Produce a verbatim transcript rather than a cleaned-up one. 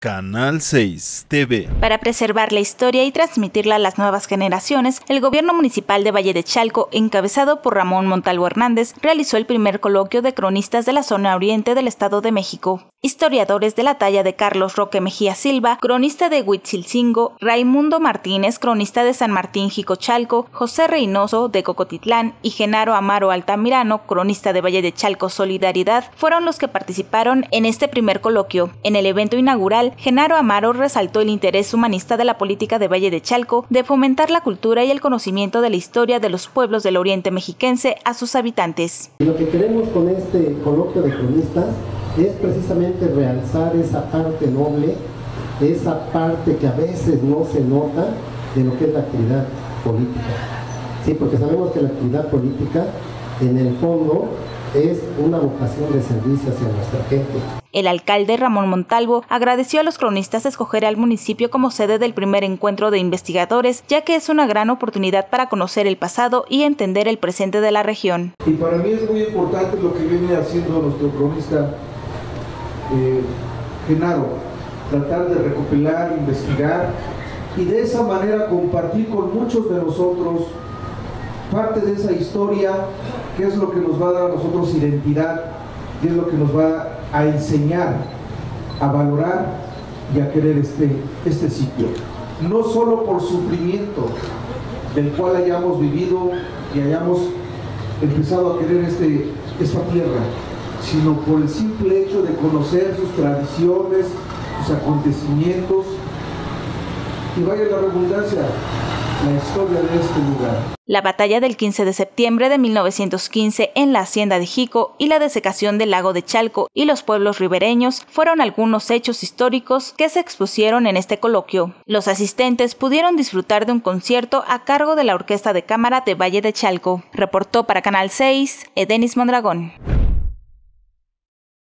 Canal seis T V. Para preservar la historia y transmitirla a las nuevas generaciones, el gobierno municipal de Valle de Chalco, encabezado por Ramón Montalvo Hernández, realizó el primer coloquio de cronistas de la zona oriente del Estado de México. Historiadores de la talla de Carlos Roque Mejía Silva, cronista de Huitzilcingo, Raimundo Martínez, cronista de San Martín Jicochalco, José Reynoso de Cocotitlán y Genaro Amaro Altamirano, cronista de Valle de Chalco Solidaridad, fueron los que participaron en este primer coloquio. En el evento inaugural, Genaro Amaro resaltó el interés humanista de la política de Valle de Chalco de fomentar la cultura y el conocimiento de la historia de los pueblos del oriente mexiquense a sus habitantes. Lo que queremos con este coloquio de cronistas es precisamente realzar esa parte noble, esa parte que a veces no se nota de lo que es la actividad política. Sí, porque sabemos que la actividad política, en el fondo, es una vocación de servicio hacia nuestra gente. El alcalde Ramón Montalvo agradeció a los cronistas escoger al municipio como sede del primer encuentro de investigadores, ya que es una gran oportunidad para conocer el pasado y entender el presente de la región. Y para mí es muy importante lo que viene haciendo nuestro cronista eh, Genaro, tratar de recopilar, investigar y de esa manera compartir con muchos de nosotros parte de esa historia, que es lo que nos va a dar a nosotros identidad, que es lo que nos va a enseñar a valorar y a querer este, este sitio. No solo por sufrimiento del cual hayamos vivido y hayamos empezado a querer este, esta tierra, sino por el simple hecho de conocer sus tradiciones, sus acontecimientos y, vaya la redundancia, la historia de este lugar. La batalla del quince de septiembre de mil novecientos quince en la hacienda de Jico y la desecación del lago de Chalco y los pueblos ribereños fueron algunos hechos históricos que se expusieron en este coloquio. Los asistentes pudieron disfrutar de un concierto a cargo de la Orquesta de Cámara de Valle de Chalco. Reportó para Canal seis, Edenis Mondragón.